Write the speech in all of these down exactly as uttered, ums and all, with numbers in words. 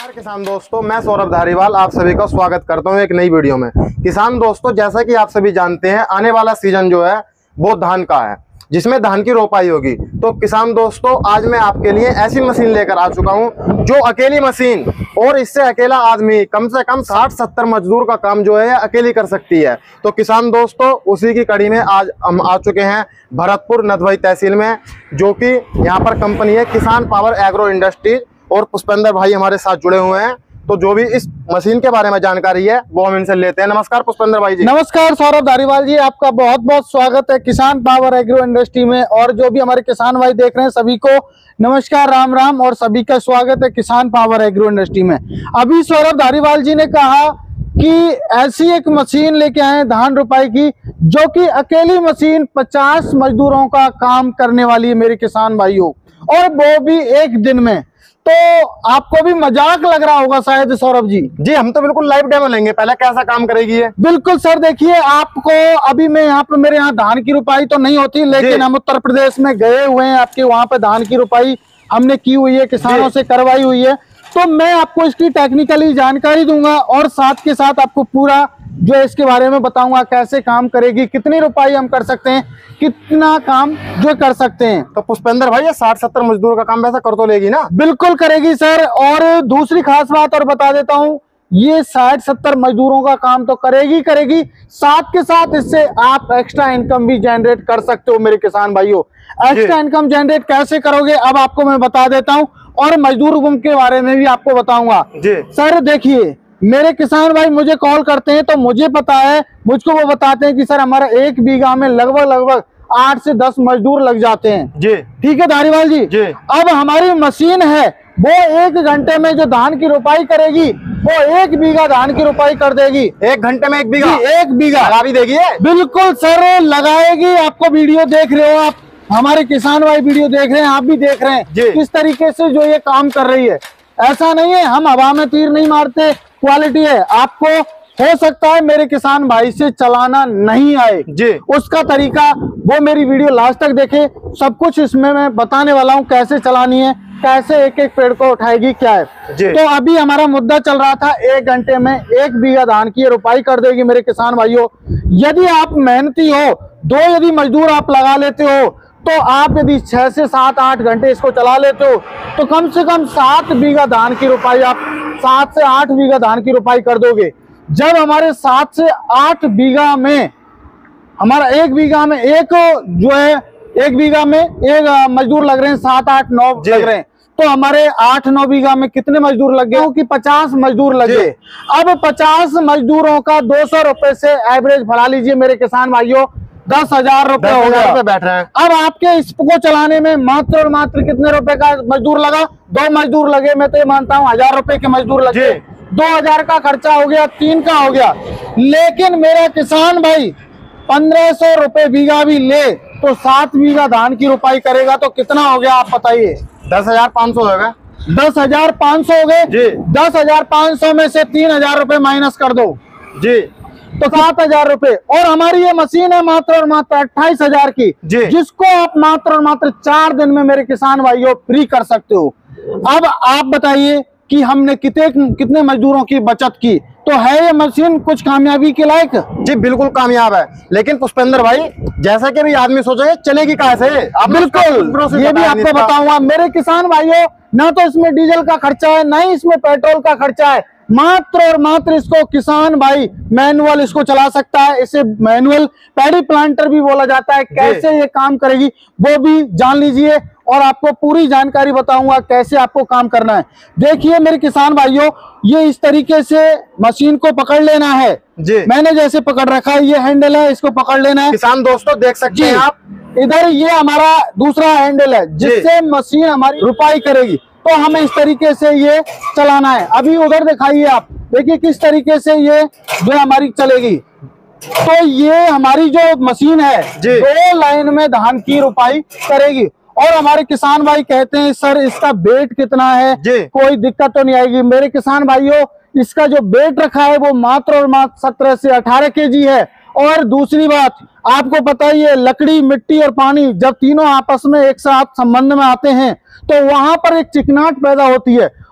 नमस्कार किसान दोस्तों, मैं सौरभ धारीवाल आप सभी का स्वागत करता हूं एक नई वीडियो में। किसान दोस्तों, जैसा कि आप सभी जानते हैं, आने वाला सीजन जो है वो धान का है, जिसमें धान की रोपाई होगी। तो किसान दोस्तों, आज मैं आपके लिए ऐसी मशीन लेकर आ चुका हूं जो अकेली मशीन और इससे अकेला आदमी कम से कम साठ सत्तर मजदूर का काम जो है अकेली कर सकती है। तो किसान दोस्तों, उसी की कड़ी में आज हम आ चुके हैं भरतपुर नदवाई तहसील में, जो कि यहाँ पर कंपनी है किसान पावर एग्रो इंडस्ट्रीज, और पुष्पेंद्र भाई हमारे साथ जुड़े हुए हैं। तो जो भी इस मशीन के बारे में जानकारी है वो हम इनसे लेते हैं। नमस्कार पुष्पेंद्र भाई जी। नमस्कार सौरभ धारीवाल जी, आपका बहुत बहुत स्वागत है किसान पावर एग्रो इंडस्ट्री में। और जो भी हमारे किसान भाई देख रहे हैं सभी को नमस्कार, राम राम, और सभी का स्वागत है किसान पावर एग्रो इंडस्ट्री में। अभी सौरभ धारीवाल जी ने कहा कि ऐसी एक मशीन लेके आए धान रोपाई की, जो कि अकेली मशीन पचास मजदूरों का काम करने वाली है मेरे किसान भाइयों, और वो भी एक दिन में। तो आपको भी मजाक लग रहा होगा शायद सौरभ जी। जी, हम तो बिल्कुल लाइव डेमो लेंगे, पहले कैसा काम करेगी ये। बिल्कुल सर, देखिए आपको अभी मैं यहाँ पे, मेरे यहाँ धान की रुपाई तो नहीं होती, लेकिन हम उत्तर प्रदेश में गए हुए हैं, आपके वहाँ पे धान की रुपाई हमने की हुई है, किसानों से करवाई हुई है। तो मैं आपको इसकी टेक्निकली जानकारी दूंगा और साथ के साथ आपको पूरा जो है इसके बारे में बताऊंगा, कैसे काम करेगी, कितनी रुपाई हम कर सकते हैं, कितना काम जो कर सकते हैं। तो पुष्पेंद्र भाई, ये साठ सत्तर मजदूर का काम वैसा कर तो लेगी ना? बिल्कुल करेगी सर। और दूसरी खास बात और बता देता हूँ, ये साठ सत्तर मजदूरों का काम तो करेगी करेगी साथ के साथ इससे आप एक्स्ट्रा इनकम भी जनरेट कर सकते हो मेरे किसान भाइयों। एक्स्ट्रा इनकम जनरेट कैसे करोगे अब आपको मैं बता देता हूँ, और मजदूर गुम के बारे में भी आपको बताऊंगा। सर देखिए, मेरे किसान भाई मुझे कॉल करते हैं तो मुझे पता है, मुझको वो बताते हैं कि सर हमारा एक बीघा में लगभग लगभग आठ से दस मजदूर लग जाते हैं। जी ठीक है धारीवाल जी। जी अब हमारी मशीन है वो एक घंटे में जो धान की रोपाई करेगी, वो एक बीघा धान की रोपाई कर देगी। एक घंटे में एक बीघा? एक बीघा लगा भी देगी। बिल्कुल सर, लगाएगी। आपको वीडियो देख रहे हो, आप हमारे किसान भाई वीडियो देख रहे हैं, आप भी देख रहे हैं किस तरीके से जो ये काम कर रही है। ऐसा नहीं है हम हवा में तीर नहीं मारते, क्वालिटी है। आपको हो सकता है मेरे किसान भाई से चलाना नहीं आए जी, उसका तरीका वो मेरी वीडियो लास्ट तक देखे, सब कुछ इसमें मैं बताने वाला हूँ, कैसे चलानी है, कैसे एक एक पेड़ को उठाएगी, क्या है जी। तो अभी हमारा मुद्दा चल रहा था, एक घंटे में एक बीघा धान की रुपाई कर देगी मेरे किसान भाइयों। यदि आप मेहनती हो, दो यदि मजदूर आप लगा लेते हो, तो आप यदि छह से सात आठ घंटे इसको चला लेते हो, तो कम से कम सात बीघा धान की रुपाई, आप सात से आठ बीघा धान की रुपाई कर दोगे। जब हमारे सात से आठ बीघा में, हमारा एक बीघा में एक जो है, एक बीघा में एक मजदूर लग रहे हैं, सात आठ नौ लग रहे हैं, तो हमारे आठ नौ बीघा में कितने मजदूर लग गए? कि पचास मजदूर लगे। अब पचास मजदूरों का दो सौ रुपए से एवरेज बढ़ा लीजिए मेरे किसान भाइयों, दस हजार रुपए हो गया बैठ रहे हैं। अब आपके इसको चलाने में मात्र और मात्र कितने रुपए का मजदूर लगा? दो मजदूर लगे। मैं तो ये मानता हूँ हजार रुपए के मजदूर लगे, दो हजार का खर्चा हो गया, तीन का हो गया। लेकिन मेरा किसान भाई पंद्रह सौ रुपए बीघा भी ले तो सात बीघा धान की रुपाई करेगा तो कितना हो गया आप बताइए? दस हजार पाँच सौ हो गए। दस हजार पाँच सौ हो गए। दस हजार पाँच सौ में से तीन हजार रुपए माइनस कर दो जी, तो सात हजार रुपए। और हमारी ये मशीन है मात्र और मात्र अट्ठाईस हजार की, जिसको आप मात्र और मात्र चार दिन में मेरे किसान भाइयों फ्री कर सकते हो। अब आप बताइए कि हमने कितने कितने मजदूरों की बचत की, तो है ये मशीन कुछ कामयाबी के लायक? जी बिल्कुल कामयाब है। लेकिन पुष्पेंद्र भाई, जैसा कि भी आदमी सोचेगा चलेगी कहाँ से, आप बिल्कुल ये भी आपको बताऊंगा मेरे किसान भाइयों। ना तो इसमें डीजल का खर्चा है, ना ही इसमें पेट्रोल का खर्चा है, मात्र और मात्र इसको किसान भाई मैनुअल इसको चला सकता है। इसे मैनुअल पैडी प्लांटर भी बोला जाता है। कैसे ये काम करेगी वो भी जान लीजिए, और आपको पूरी जानकारी बताऊंगा कैसे आपको काम करना है। देखिए मेरे किसान भाइयों, ये इस तरीके से मशीन को पकड़ लेना है जी। मैंने जैसे पकड़ रखा है, ये हैंडल है, इसको पकड़ लेना है। किसान दोस्तों देख सकते हैं आप, इधर ये हमारा दूसरा हैंडल है जिससे मशीन हमारी रुपाई करेगी। तो हमें इस तरीके से ये चलाना है। अभी उधर दिखाइए आप, देखिए किस तरीके से ये जो हमारी चलेगी। तो ये हमारी जो मशीन है दो लाइन में धान की रुपाई करेगी। और हमारे किसान भाई कहते हैं सर इसका वेट कितना है, कोई दिक्कत तो नहीं आएगी? मेरे किसान भाइयों, इसका जो वेट रखा है वो मात्र और मात्र सत्रह से अठारह के जी है। और दूसरी बात, आपको पता ही है, लकड़ी, मिट्टी और पानी जब तीनों आपस में एक साथ संबंध में आते हैं तो वहां पर एक चिकनाहट पैदा होती है,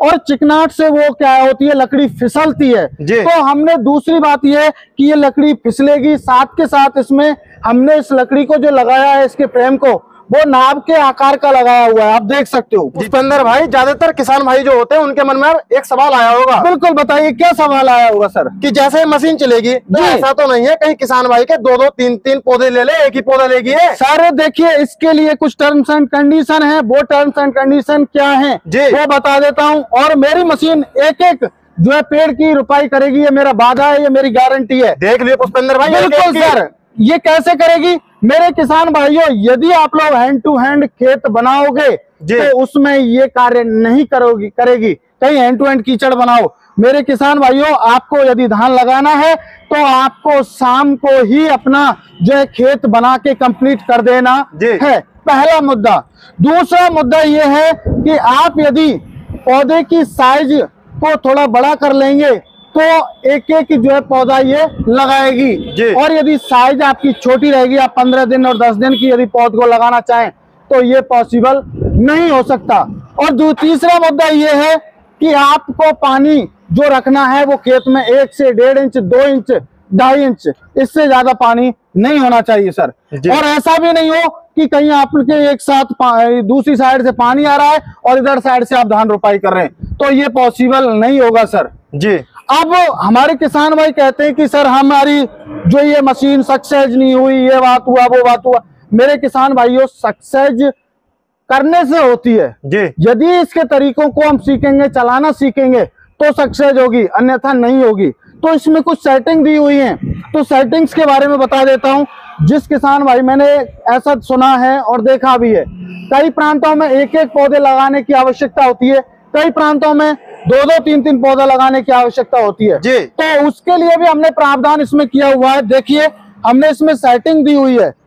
और चिकनाहट से वो क्या होती है, लकड़ी फिसलती है। जी। तो हमने दूसरी बात ये कि ये लकड़ी फिसलेगी, साथ के साथ इसमें हमने इस लकड़ी को जो लगाया है, इसके फ्रेम को, वो नाव के आकार का लगाया हुआ है, आप देख सकते हो। पुष्पेंद्र भाई, ज्यादातर किसान भाई जो होते हैं उनके मन में एक सवाल आया होगा। बिल्कुल, बताइए क्या सवाल आया होगा सर? कि जैसे मशीन चलेगी तो ऐसा तो नहीं है कहीं किसान भाई के दो दो तीन तीन पौधे ले ले, एक ही पौधा लेगी है? सर देखिए, इसके लिए कुछ टर्म्स एंड कंडीशन है। वो टर्म्स एंड कंडीशन क्या है वो बता देता हूँ। और मेरी मशीन एक एक जो है पेड़ की रुपाई करेगी, ये मेरा वादा है, ये मेरी गारंटी है। देख लियो पुष्पेंद्र भाई। बिल्कुल सर, ये कैसे करेगी मेरे किसान भाइयों? यदि आप लोग हैंड टू हैंड खेत बनाओगे तो उसमें ये कार्य नहीं करोगी करेगी कहीं हैंड टू हैंड कीचड़ बनाओ। मेरे किसान भाइयों, आपको यदि धान लगाना है तो आपको शाम को ही अपना जो है खेत बना के कंप्लीट कर देना है, पहला मुद्दा। दूसरा मुद्दा ये है कि आप यदि पौधे की साइज को थोड़ा बड़ा कर लेंगे तो एक एक जो है पौधा ये लगाएगी। और यदि साइज आपकी छोटी रहेगी, आप पंद्रह दिन और दस दिन की यदि पौध को लगाना चाहें तो ये पॉसिबल नहीं हो सकता। और तीसरा मुद्दा ये है कि आपको पानी जो रखना है वो खेत में एक से डेढ़ इंच, दो इंच, ढाई इंच, इससे ज्यादा पानी नहीं होना चाहिए सर। और ऐसा भी नहीं हो कि कहीं आपके एक साथ दूसरी साइड से पानी आ रहा है और इधर साइड से आप धान रोपाई कर रहे हैं, तो ये पॉसिबल नहीं होगा सर जी। अब हमारे किसान भाई कहते हैं कि सर हमारी जो ये मशीन सक्सेस नहीं हुई, ये बात हुआ, वो बात हुआ। मेरे किसान भाइयों, सक्सेस करने से होती है जी। यदि इसके तरीकों को हम सीखेंगे, चलाना सीखेंगे तो सक्सेस होगी, अन्यथा नहीं होगी। तो इसमें कुछ सेटिंग दी हुई है, तो सेटिंग्स के बारे में बता देता हूं। जिस किसान भाई, मैंने ऐसा सुना है और देखा भी है, कई प्रांतों में एक एक पौधे लगाने की आवश्यकता होती है, कई प्रांतों में दो दो तीन तीन पौधा लगाने की आवश्यकता होती है जी। तो उसके लिए भी हमने प्रावधान इसमें किया हुआ है। देखिए, हमने इसमें सेटिंग दी हुई है।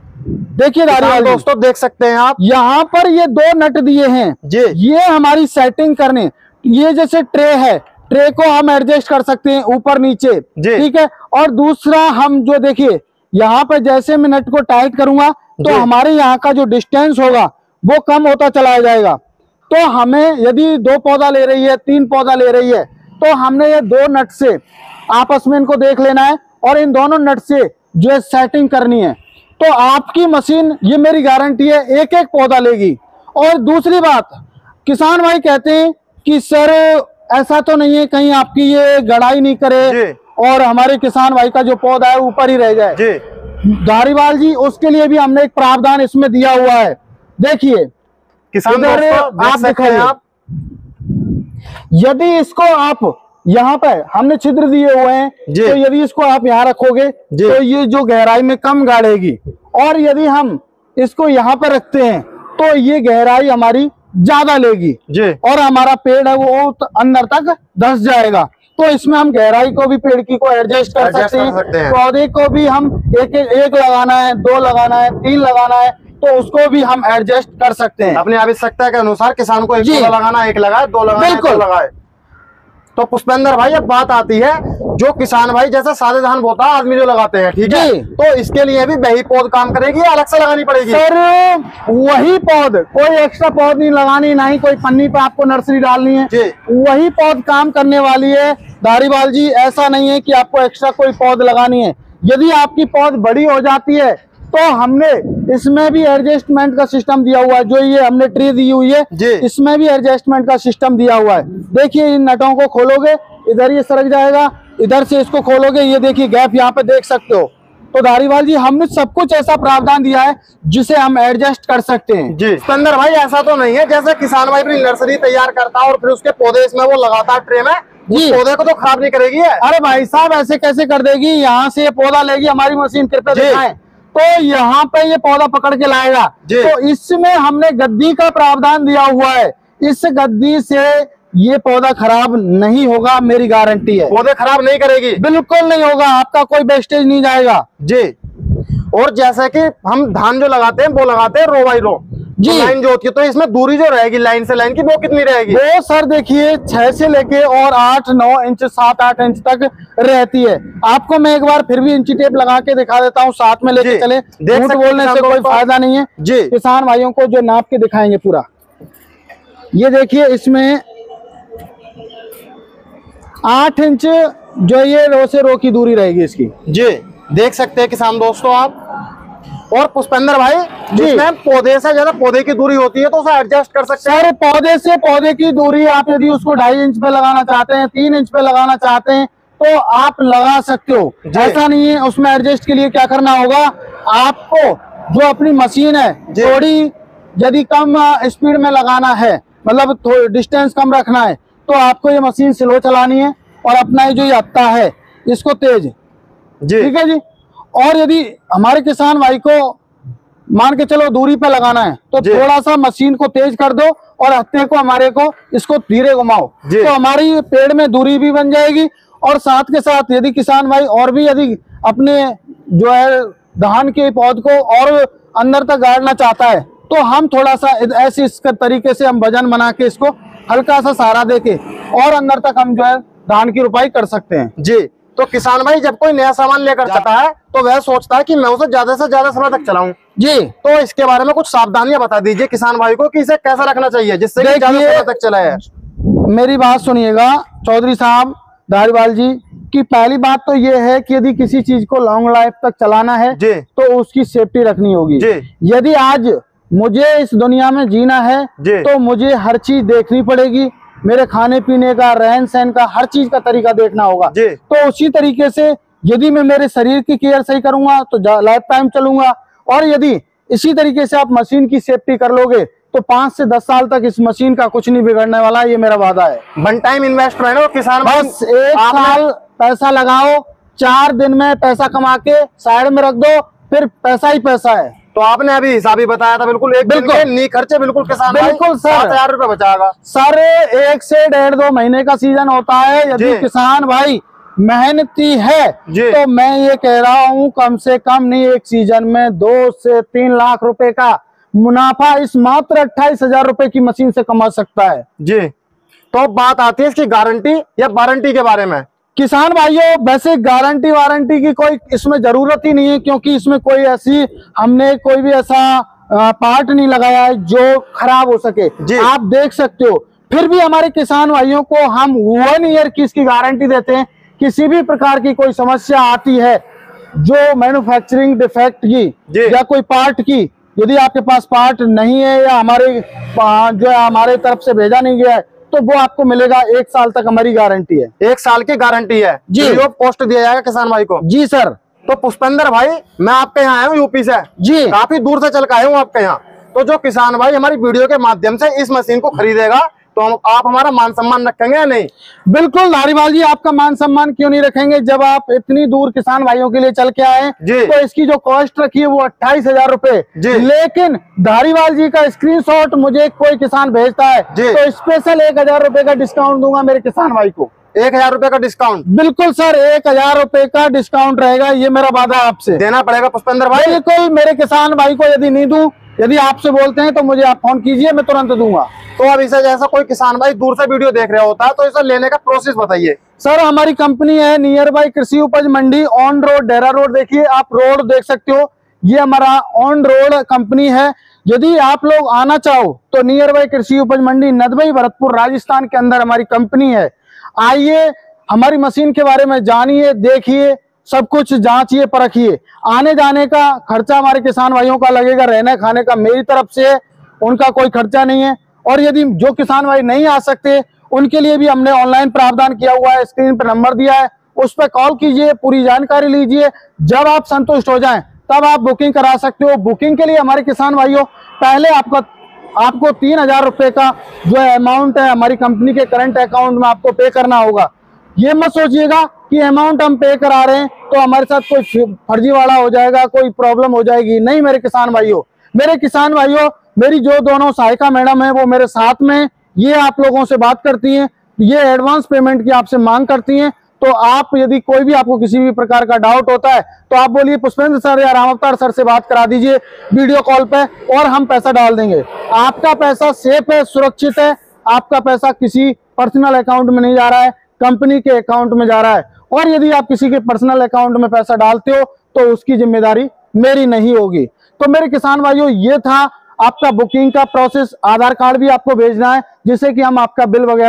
देखिए दोस्तों, देख सकते हैं आप, यहाँ पर ये दो नट दिए हैं जी। ये हमारी सेटिंग करने, ये जैसे ट्रे है, ट्रे को हम एडजस्ट कर सकते हैं ऊपर नीचे, ठीक है। और दूसरा, हम जो देखिए यहाँ पर जैसे मैं नट को टाइट करूंगा तो हमारे यहाँ का जो डिस्टेंस होगा वो कम होता चला जाएगा। तो हमें यदि दो पौधा ले रही है, तीन पौधा ले रही है, तो हमने ये दो नट से आपस में इनको देख लेना है और इन दोनों नट से जो है सेटिंग करनी है। तो आपकी मशीन, ये मेरी गारंटी है, एक एक पौधा लेगी। और दूसरी बात, किसान भाई कहते हैं कि सर ऐसा तो नहीं है कहीं आपकी ये गड़ाई नहीं करे और हमारे किसान भाई का जो पौधा है ऊपर ही रह जाए जी। धारीवाल जी, उसके लिए भी हमने एक प्रावधान इसमें दिया हुआ है। देखिए किसान आप दिखाइए, आप यदि इसको आप यहाँ पे हमने छिद्र दिए हुए हैं, तो यदि इसको आप यहाँ रखोगे तो ये जो गहराई में कम गाड़ेगी, और यदि हम इसको यहाँ पे रखते हैं तो ये गहराई हमारी ज्यादा लेगी जी। और हमारा पेड़ है वो अंदर तक धंस जाएगा। तो इसमें हम गहराई को भी पेड़ की को एडजस्ट कर सकते हैं, पौधे को भी हम एक एक, एक लगाना है, दो लगाना है, तीन लगाना है, तो उसको भी हम एडजस्ट कर सकते हैं अपनी आवश्यकता के अनुसार। किसान को एक लगाना, एक लगाए, दो लगाए, बिल्कुल लगाए। तो पुष्पेंद्र भाई, अब बात आती है जो किसान भाई जैसा सादे धान बोता आदमी जो लगाते हैं, ठीक है, तो इसके लिए भी वही पौध काम करेगी या अलग से लगानी पड़ेगी? सर वही पौध, कोई एक्स्ट्रा पौध नहीं लगानी, ना ही कोई पन्नी पे आपको नर्सरी डालनी है, वही पौध काम करने वाली है धारीवाल जी। ऐसा नहीं है कि आपको एक्स्ट्रा कोई पौध लगानी है। यदि आपकी पौध बड़ी हो जाती है तो हमने इसमें भी एडजस्टमेंट का सिस्टम दिया हुआ है। जो ये हमने ट्रे दी हुई है, इसमें भी एडजस्टमेंट का सिस्टम दिया हुआ है। देखिए, इन नटों को खोलोगे, इधर ये सरक जाएगा, इधर से इसको खोलोगे, ये देखिए गैप यहाँ पे देख सकते हो। तो धारीवाल जी, हमने सब कुछ ऐसा प्रावधान दिया है जिसे हम एडजस्ट कर सकते हैं जी। पुष्पेंद्र भाई, ऐसा तो नहीं है जैसे किसान भाई अपनी नर्सरी तैयार करता है और फिर उसके पौधे इसमें वो लगाता है ट्रे में, जी, पौधे को तो खराब नहीं करेगी है? अरे भाई साहब, ऐसे कैसे कर देगी? यहाँ से ये पौधा लेगी हमारी मशीन, कृपया दिखाएं, तो यहाँ पे ये पौधा पकड़ के लाएगा। तो इसमें हमने गद्दी का प्रावधान दिया हुआ है। इस गद्दी से ये पौधा खराब नहीं होगा, मेरी गारंटी है। पौधे खराब नहीं करेगी, बिल्कुल नहीं होगा, आपका कोई वेस्टेज नहीं जाएगा जी। और जैसे कि हम धान जो लगाते हैं वो लगाते हैं रो बाई रो जी, लाइन जो होती है, तो इसमें दूरी जो रहेगी लाइन से लाइन की वो कितनी रहेगी? वो सर देखिए, छह से लेके और आठ नौ इंच, सात आठ इंच तक रहती है। आपको मैं एक बार फिर भी इंची टेप लगा के दिखा देता हूँ, साथ में लेके चले, झूठ बोलने से कोई फायदा नहीं है जी। किसान भाइयों को जो नाप के दिखाएंगे पूरा, ये देखिए, इसमें आठ इंच जो ये रो से रो की दूरी रहेगी इसकी। जी देख सकते हैं किसान दोस्तों आप। और पुष्पेंद्र भाई जिसमें पौधे से ज्यादा पौधे की दूरी होती है तो उसे एडजस्ट कर सकते हैं। सर पौधे से पौधे की दूरी आप यदि उसको ढाई इंच पे लगाना चाहते हैं, तीन इंच पे लगाना चाहते हैं तो आप लगा सकते हो, ऐसा नहीं है। उसमें एडजस्ट के लिए क्या करना होगा, आपको जो अपनी मशीन है थोड़ी यदि कम स्पीड में लगाना है, मतलब डिस्टेंस कम रखना है, तो आपको ये मशीन स्लो चलानी है और अपना ये जो ये हत्था है इसको तेज, ठीक है जी। और यदि हमारे किसान भाई को मान के चलो दूरी पे लगाना है तो थोड़ा सा मशीन को तेज कर दो और हत्थे को हमारे को इसको धीरे घुमाओ, तो हमारी पेड़ में दूरी भी बन जाएगी। और साथ के साथ यदि किसान भाई और भी यदि अपने जो है धान के पौध को और अंदर तक गाड़ना चाहता है तो हम थोड़ा सा ऐसे इस तरीके से हम वजन बना के इसको हल्का सा सहारा देके और अंदर तक हम जो है धान की रुपाई कर सकते हैं जी। तो किसान भाई जब कोई नया सामान लेकर जाता है तो वह सोचता है कि मैं उसे ज्यादा से ज्यादा समय तक चलाऊं जी, तो इसके बारे में कुछ सावधानियां बता दीजिए किसान भाई को कि इसे कैसा रखना चाहिए जिससे कि ज्यादा समय तक चलाए। मेरी बात सुनिएगा चौधरी साहब धारीवाल जी की पहली बात तो ये है कि यदि किसी चीज को लॉन्ग लाइफ तक चलाना है जी तो उसकी सेफ्टी रखनी होगी जी। यदि आज मुझे इस दुनिया में जीना है तो मुझे हर चीज देखनी पड़ेगी, मेरे खाने पीने का, रहन सहन का, हर चीज का तरीका देखना होगा। तो उसी तरीके से यदि मैं मेरे शरीर की केयर सही करूंगा तो लाइफ टाइम चलूंगा, और यदि इसी तरीके से आप मशीन की सेफ्टी कर लोगे तो पांच से दस साल तक इस मशीन का कुछ नहीं बिगड़ने वाला, ये मेरा वादा है। वन टाइम इन्वेस्टमेंट हो किसान, बस एक साल पैसा लगाओ, चार दिन में पैसा कमा के साइड में रख दो, फिर पैसा ही पैसा है। तो आपने अभी हिसाब ही बताया था, बिल्कुल एक दिन के नी खर्चे बिल्कुल किसान बिल्कुल सात हजार रुपए बचाएगा। सर एक से डेढ़ दो महीने का सीजन होता है, यदि किसान भाई मेहनती है तो मैं ये कह रहा हूँ कम से कम नहीं एक सीजन में दो से तीन लाख रुपए का मुनाफा इस मात्र अट्ठाईस हजार रुपए की मशीन से कमा सकता है जी। तो बात आती है इसकी गारंटी या वारंटी के बारे में। किसान भाइयों वैसे गारंटी वारंटी की कोई इसमें जरूरत ही नहीं है, क्योंकि इसमें कोई ऐसी हमने कोई भी ऐसा पार्ट नहीं लगाया है जो खराब हो सके, आप देख सकते हो। फिर भी हमारे किसान भाइयों को हम वन ईयर की इसकी गारंटी देते हैं। किसी भी प्रकार की कोई समस्या आती है जो मैन्युफैक्चरिंग डिफेक्ट की या कोई पार्ट की, यदि आपके पास पार्ट नहीं है या हमारे जो है हमारे तरफ से भेजा नहीं गया है तो वो आपको मिलेगा। एक साल तक हमारी गारंटी है, एक साल की गारंटी है जी। पोस्ट दिया जाएगा किसान भाई को जी सर। तो पुष्पेंद्र भाई मैं आपके यहाँ आया हूँ यूपी से जी, काफी दूर से चल के आया हूँ आपके यहाँ। तो जो किसान भाई हमारी वीडियो के माध्यम से इस मशीन को खरीदेगा तो हम आप हमारा मान सम्मान रखेंगे या नहीं? बिल्कुल धारीवाल जी, आपका मान सम्मान क्यों नहीं रखेंगे। जब आप इतनी दूर किसान भाइयों के लिए चल के आए तो इसकी जो कॉस्ट रखी है वो अट्ठाईस हजार रुपए, लेकिन धारीवाल जी का स्क्रीनशॉट मुझे कोई किसान भेजता है तो स्पेशल एक हजार रुपए का डिस्काउंट दूंगा मेरे किसान भाई को। एक हजार रुपए का डिस्काउंट? बिल्कुल सर, एक हजार रुपए का डिस्काउंट रहेगा, ये मेरा वादा आपसे। देना पड़ेगा पुष्पेंद्र भाई? बिल्कुल, मेरे किसान भाई को यदि नहीं दूं, यदि आपसे बोलते हैं तो मुझे आप फोन कीजिए, मैं तुरंत दूंगा। तो अब इसे जैसा कोई किसान भाई दूर से वीडियो देख रहा होता है तो इसे लेने का प्रोसेस बताइए। सर हमारी कंपनी है near by Krishi Upaj Mandi, on road Dera road, देखिए आप रोड देख सकते हो, ये हमारा ऑन रोड कंपनी है। यदि आप लोग आना चाहो तो नियर बाय कृषि उपज मंडी नदबई भरतपुर राजस्थान के अंदर हमारी कंपनी है। आइए हमारी मशीन के बारे में जानिए, देखिए, सब कुछ जांचिए, परखिए। आने जाने का खर्चा हमारे किसान भाइयों का लगेगा, रहने खाने का मेरी तरफ से, उनका कोई खर्चा नहीं है। और यदि जो किसान भाई नहीं आ सकते उनके लिए भी हमने ऑनलाइन प्रावधान किया हुआ है, स्क्रीन पर नंबर दिया है, उस पर कॉल कीजिए, पूरी जानकारी लीजिए। जब आप संतुष्ट हो जाएं तब आप बुकिंग करा सकते हो। बुकिंग के लिए हमारे किसान भाइयों पहले आपका आपको तीन हजार रुपए का जो अमाउंट है हमारी कंपनी के करंट अकाउंट में आपको पे करना होगा। ये मत सोचिएगा कि अमाउंट हम पे करा रहे हैं तो हमारे साथ कोई फर्जीवाड़ा हो जाएगा, कोई प्रॉब्लम हो जाएगी। नहीं मेरे किसान भाइयों, मेरे किसान भाइयों, मेरी जो दोनों सहायिका मैडम है वो मेरे साथ में, ये आप लोगों से बात करती हैं, ये एडवांस पेमेंट की आपसे मांग करती हैं। तो आप यदि कोई भी आपको किसी भी प्रकार का डाउट होता है तो आप बोलिए पुष्पेंद्र सर या राम अवतार सर से बात करा दीजिए वीडियो कॉल पे और हम पैसा डाल देंगे। आपका पैसा सेफ है, सुरक्षित है, आपका पैसा किसी पर्सनल अकाउंट में नहीं जा रहा है, कंपनी के अकाउंट में जा रहा है। और यदि आप किसी के पर्सनल अकाउंट में पैसा डालते हो तो उसकी जिम्मेदारी मेरी नहीं होगी। तो मेरे किसान भाइयों, ये था आपका बुकिंग का प्रोसेस। आधार कार्ड भी आपको भेजना है जिससे कि हम आपका बिल वगैरह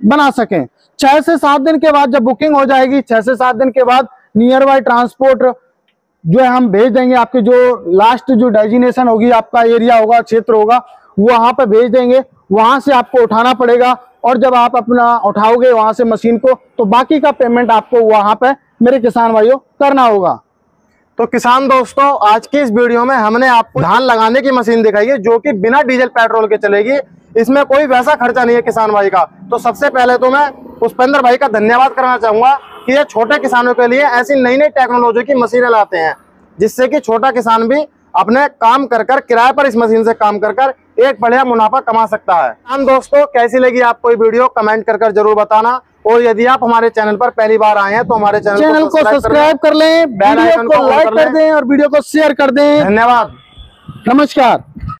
बना सकें। छह से सात दिन के बाद जब बुकिंग हो जाएगी, छह से सात दिन के बाद नियर बाय ट्रांसपोर्ट जो है हम भेज देंगे। आपके जो लास्ट जो डेजिनेशन होगी, आपका एरिया होगा, क्षेत्र होगा, वहां पे भेज देंगे। वहां से आपको उठाना पड़ेगा और जब आप अपना उठाओगे वहां से मशीन को, तो बाकी का पेमेंट आपको वहां पे मेरे किसान भाइयों करना होगा। तो किसान दोस्तों, आज की इस वीडियो में हमने आपको धान लगाने की मशीन दिखाई है जो कि बिना डीजल पेट्रोल के चलेगी। इसमें कोई वैसा खर्चा नहीं है किसान भाई का। तो सबसे पहले तो मैं पुष्पेंद्र भाई का धन्यवाद करना चाहूंगा कि ये छोटे किसानों के लिए ऐसी नई नई टेक्नोलॉजी की मशीनें लाते हैं, जिससे कि छोटा किसान भी अपने काम कर कर किराए पर इस मशीन से काम कर कर एक बढ़िया मुनाफा कमा सकता है। हम दोस्तों, कैसी लगी आपको ये वीडियो कमेंट कर कर जरूर बताना। और यदि आप हमारे चैनल पर पहली बार आए हैं तो हमारे चैनल, चैनल को सब्सक्राइब कर लें, वीडियो को लाइक कर दें और वीडियो को शेयर कर दें। धन्यवाद, नमस्कार।